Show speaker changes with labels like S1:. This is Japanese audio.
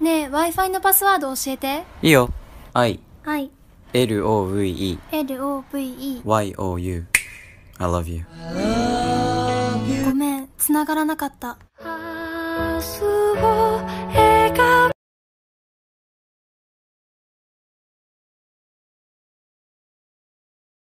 S1: ねえ、Wi-Fi のパスワード教えて。
S2: いいよ。I
S1: LOVE
S2: YOU I love you。
S1: ごめん、繋がらなかった。
S3: 明日を